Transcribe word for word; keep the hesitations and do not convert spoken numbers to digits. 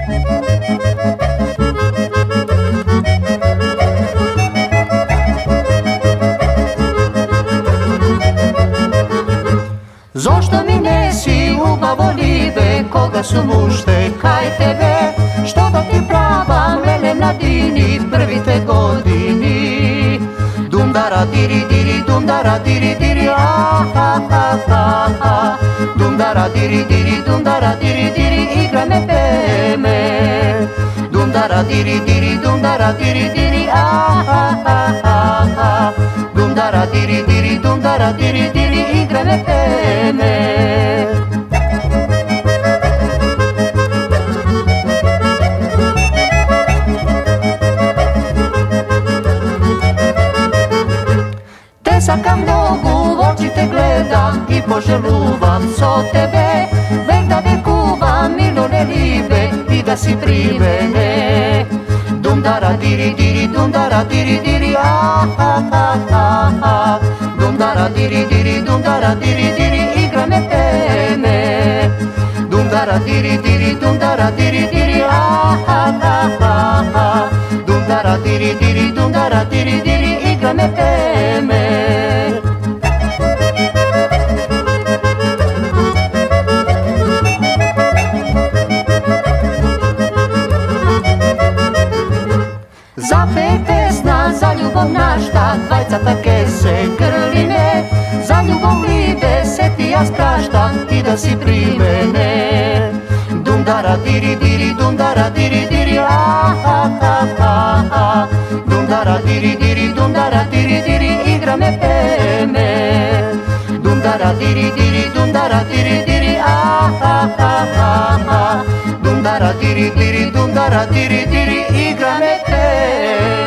Zašto mi nesi ljubavolive, koga su mušte kaj tebe, što da ti prava mene na dini prvi te godini. Dumdara diri diri, dumdara diri diri, ah ah ah ah ah. Dumdara diri diri, dumdara diri diri, igra me peme. Dumdara diri diri, dumdara diri diri, ah ah ah ah ah. Dumdara diri diri, dumdara diri diri, igra me peme. Saka mnogu v oči te gledam i poželuvam so tebe, vek da ne kuvam milone ribe i da si pri mene. Dumdara diri diri, dumdara diri diri, ah ah ah ah ah. Dumdara diri diri, dumdara diri diri, igra me peme. Dumdara diri diri, dumdara diri diri, ah ah ah ah ah. Dumdara diri diri, dumdara diri diri, igra me peme. Zapej pesna za ljubov našta, dvajcata kese grline. Za ljubov libe se ti ja spraštam i da si pri mene. Dumdara diri diri, dumdara diri diri, ah ah ah ah ah. Dumdara diri diri, dumdara diri diri, igra me peme. Dumdara diri diri, dumdara diri diri, ah ah ah ah ah. Dumdara diri diri, dumdara diri diri, igra me peme.